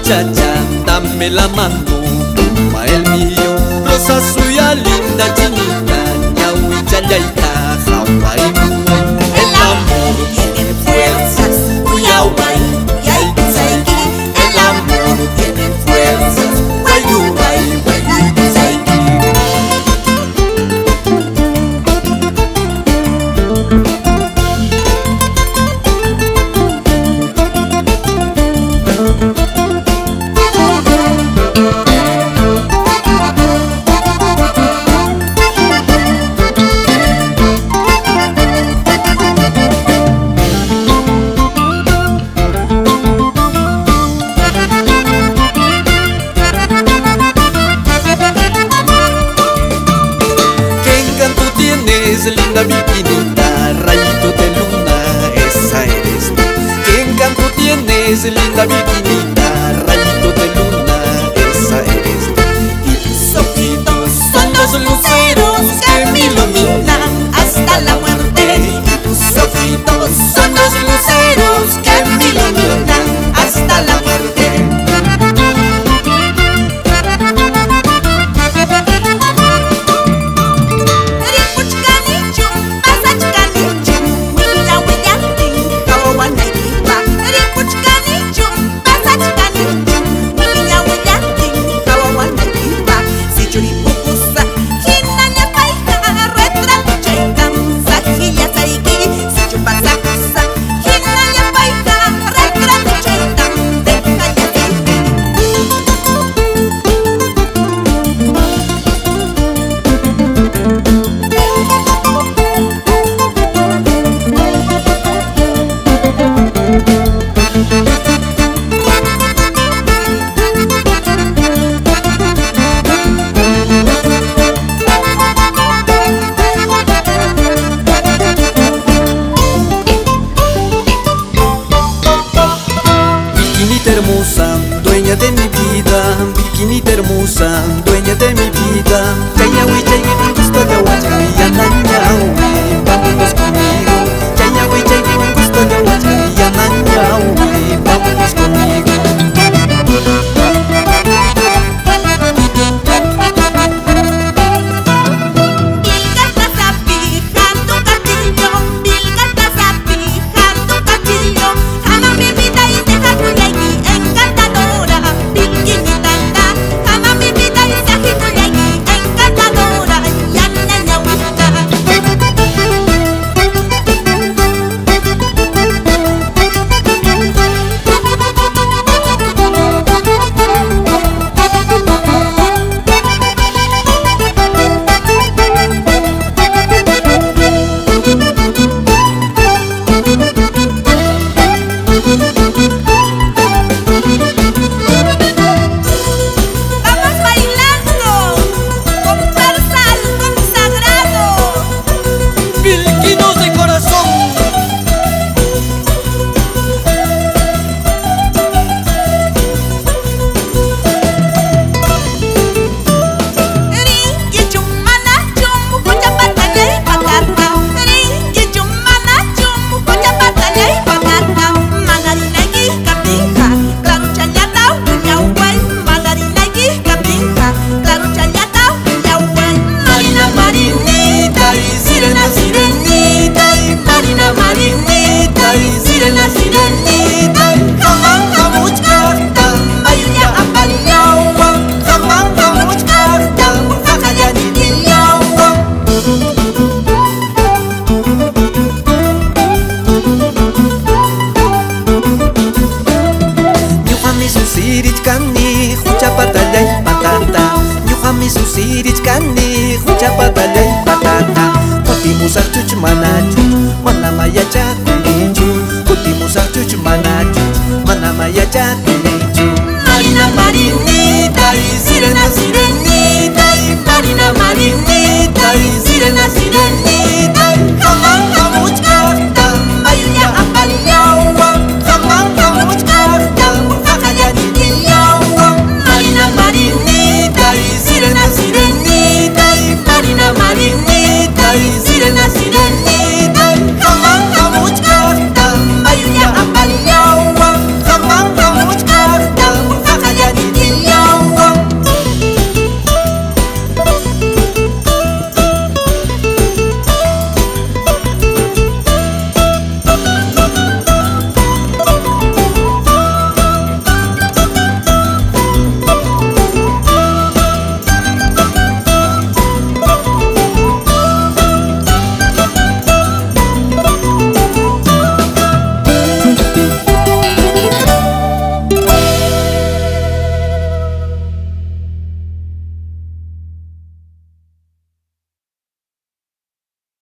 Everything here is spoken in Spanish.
muchacha, dame la mano, el mío. Rosa suya linda, chinita, ñaui chayaita, Hawái. El amor tiene fuerzas, uyawai, yaikisaiki. El amor tiene fuerzas, wayuwai, wayukisaiki. Linda bikinita, rayito de luna, esa eres tú. ¿Qué encanto tienes, linda bikinita, rayito de luna, esa eres tú? Y tus ojitos son los luceros que me iluminan hasta la muerte. Y tus ojitos son los luceros que me iluminan hasta la muerte. Hermosa, dueña de mi vida, bikinita hermosa, dueña de mi vida. Chayawi, chayawi, gusto de huachaya, nañawi, vámonos conmigo. Chayawi, chayawi, gusto de huachaya, nañawi, vámonos conmigo. Susirich kani, hucha patalay patata. Poti musar chuch mana chuch, mana maya cha